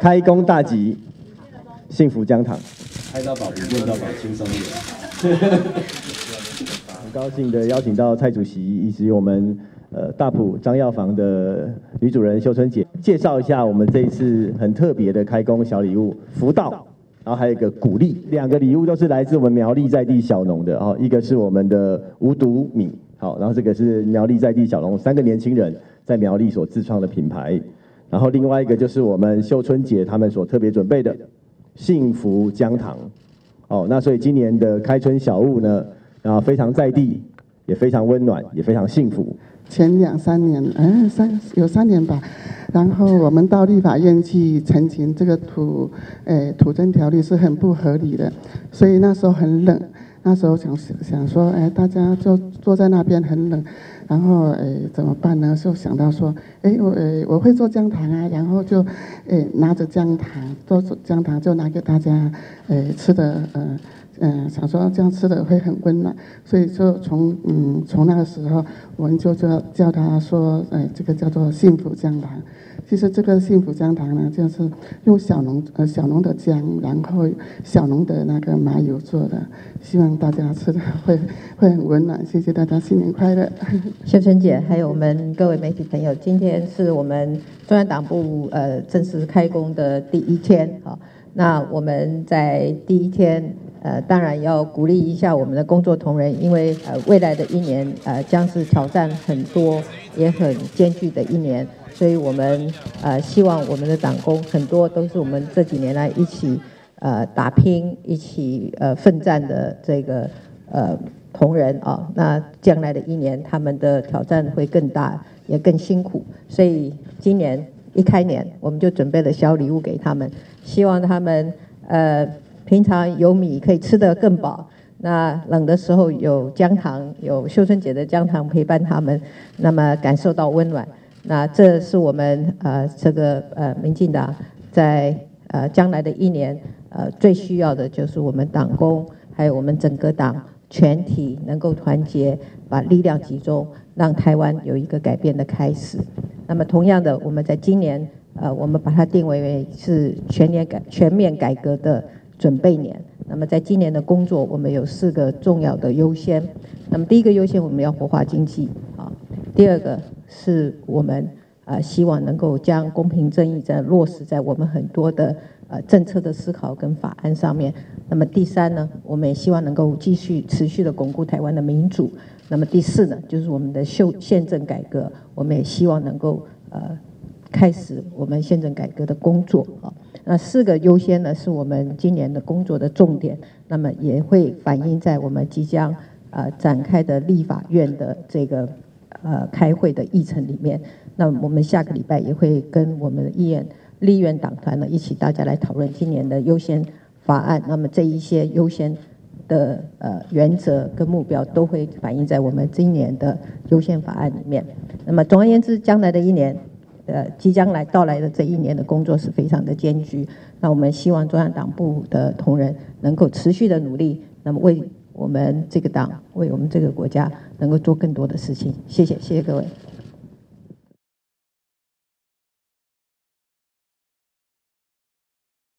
开工大吉，幸福疆堂。 开到饱，不见到饱，轻松一点。 很高兴的邀请到蔡主席以及我们大埔张药房的女主人秀春姐，介绍一下我们这一次很特别的开工小礼物福到，然后还有一个鼓励，两个礼物都是来自我们苗栗在地小农的哦，一个是我们的无毒米，好，然后这个是苗栗在地小农3个年轻人在苗栗所自创的品牌，然后另外一个就是我们秀春姐他们所特别准备的幸福姜糖，哦，那所以今年的开春小物呢，非常在地，也非常温暖，也非常幸福。 前2、3年，有3年吧，然后我们到立法院去陈情这个土增条例是很不合理的，所以那时候很冷，那时候想说，大家就坐在那边很冷，然后怎么办呢？就想到说，我会做姜糖啊，然后就拿着姜糖做姜糖就拿给大家吃的想说这样吃的会很温暖，所以就从那个时候，我们就叫他说，这个叫做幸福姜糖。其实这个幸福姜糖呢，就是用小农的姜，然后小农的那个麻油做的，希望大家吃的会很温暖。谢谢大家，新年快乐！ 秀春姐，还有我们各位媒体朋友，今天是我们中央党部正式开工的第1天啊。那我们在第1天。当然要鼓励一下我们的工作同仁，因为未来的1年将是挑战很多也很艰巨的1年，所以我们希望我们的党工很多都是我们这几年来一起打拼、一起奋战的这个同仁啊。那将来的1年，他们的挑战会更大，也更辛苦，所以今年一开年我们就准备了小礼物给他们，希望他们平常有米可以吃得更饱，那冷的时候有姜糖，有秀春姐的姜糖陪伴他们，那么感受到温暖。那这是我们这个民进党在将来的1年最需要的就是我们党工还有我们整个党全体能够团结，把力量集中，让台湾有一个改变的开始。那么同样的，我们在今年我们把它定为是全面改革的准备年。那么在今年的工作，我们有4个重要的优先。那么第1个优先，我们要活化经济啊；第2个是我们希望能够将公平正义落实在我们很多的政策的思考跟法案上面。那么第3呢，我们也希望能够继续持续的巩固台湾的民主。那么第4呢，就是我们的宪政改革，我们也希望能够开始我们宪政改革的工作啊。那4个优先呢，是我们今年的工作的重点，那么也会反映在我们即将展开的立法院的这个开会的议程里面。那我们下个礼拜也会跟我们的立院党团呢一起大家来讨论今年的优先法案。那么这一些优先的原则跟目标都会反映在我们今年的优先法案里面。那么总而言之，将来的1年。即将到来的这1年的工作是非常的艰巨，那我们希望中央党部的同仁能够持续的努力，那么为我们这个党，为我们这个国家能够做更多的事情。谢谢各位。